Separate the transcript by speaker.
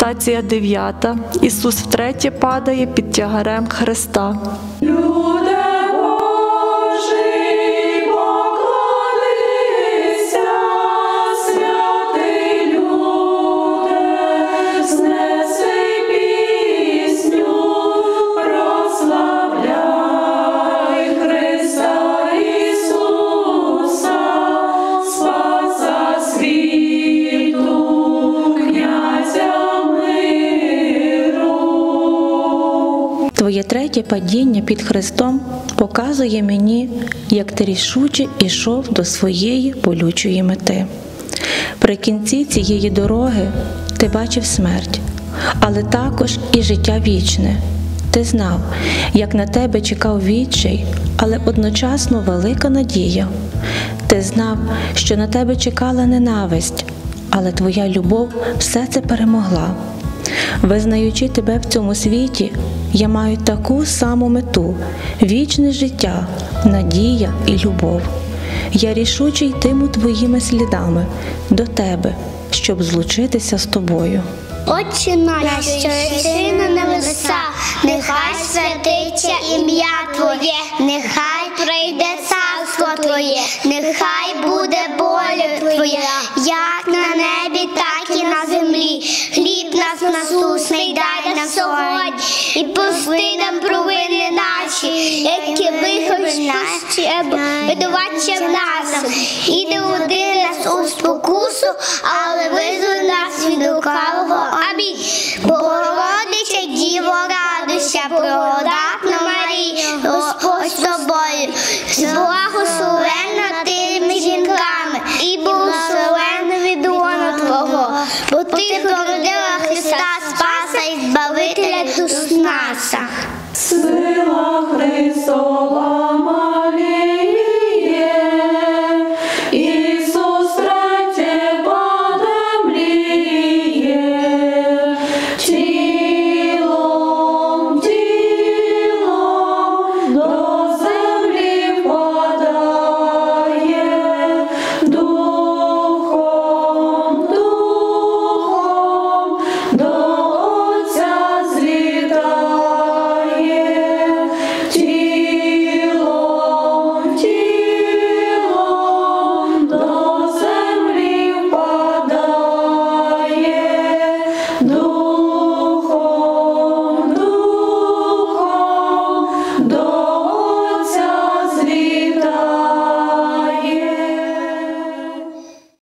Speaker 1: медитація 9. Ісус втретє падає під тягарем Христа.
Speaker 2: Твоє третє падіння під Христом показує мені, як ти рішуче йшов до своєї болючої мети. При кінці цієї дороги ти бачив смерть, але також і життя вічне. Ти знав, як на тебе чекав відчай, але одночасно велика надія. Ти знав, що на тебе чекала ненависть, але твоя любов все це перемогла. Визнаючи тебе в цьому світі, я маю таку саму мету – вічне життя, надія і любов. Я рішуче йтиму твоїми слідами до тебе, щоб злучитися з тобою.
Speaker 3: Отче наш, що єси на небесах, нехай святиться ім'я Твоє, нехай прийде царство Твоє, нехай буде воля Твоя, як на небі, так і на землі. Хліб наш насущний дай нам сьогодні, і прости нам провини наші, які ми хочемо видавати в нас. І не води нас у спокусу, але визволи нас від лукавого. Амінь.